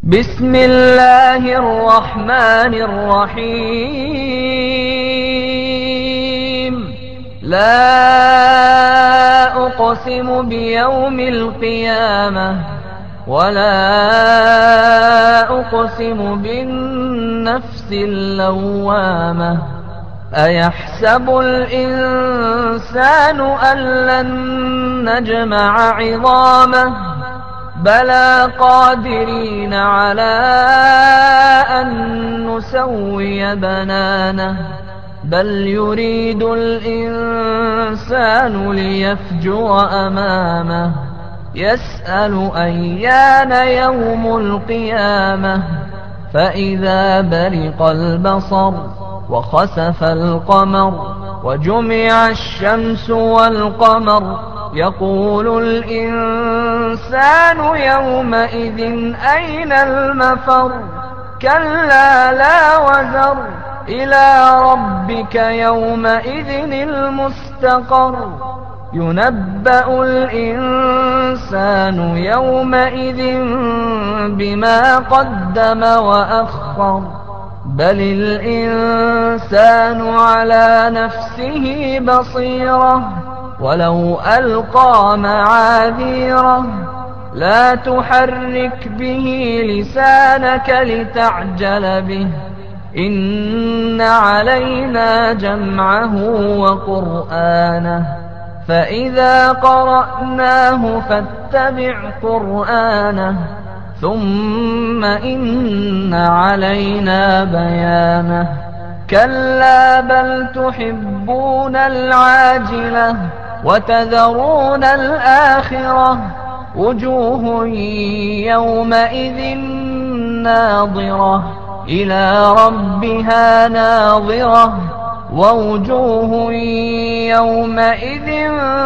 بسم الله الرحمن الرحيم. لا أقسم بيوم القيامة ولا أقسم بالنفس اللوامة. أيحسب الإنسان أن لن نجمع عظامه بلى قادرين على أن نسوي بنانه بل يريد الإنسان ليفجر أمامه يسأل أيان يوم القيامة فإذا برق البصر وخسف القمر وجمع الشمس والقمر يقول الإنسان يومئذ أين المفر كلا لا وزر إلى ربك يومئذ المستقر ينبأ الإنسان يومئذ بما قدم وأخر بل الإنسان على نفسه بصيرة ولو ألقى معاذيره لا تحرك به لسانك لتعجل به إن علينا جمعه وقرآنه فإذا قرأناه فاتبع قرآنه ثم إن علينا بيانه كلا بل تحبون العاجلة وتذرون الآخرة وجوه يومئذ ناظرة إلى ربها ناظرة ووجوه يومئذ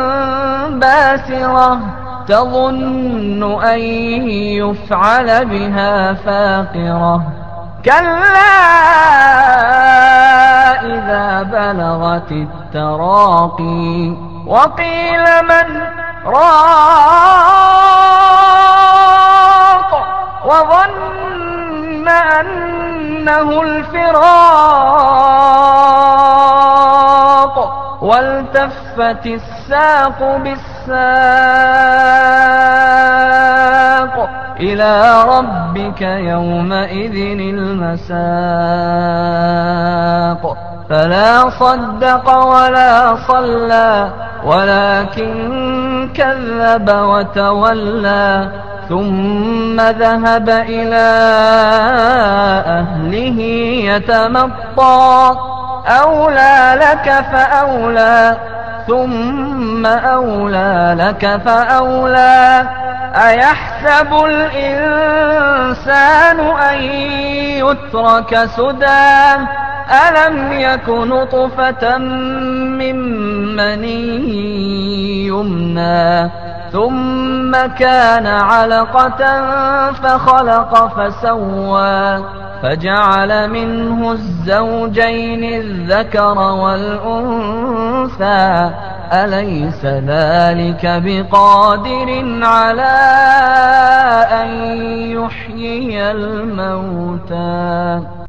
باسرة تظن أن يفعل بها فاقرة كلا إذا بلغت التراقي وقيل من راق وظن أنه الفراق والتفت الساق بالساق إلى ربك يومئذ المساق فلا صدق ولا صلى ولكن كذب وتولى ثم ذهب إلى أهله يتمطى أولى لك فأولى ثم أولى لك فأولى أيحسب الإنسان أن يترك سدى ألم يك نطفة من مني يمنى ثم كان علقة فخلق فسوى فجعل منه الزوجين الذكر والأنثى أليس ذلك بقادر على أن يحيي الموتى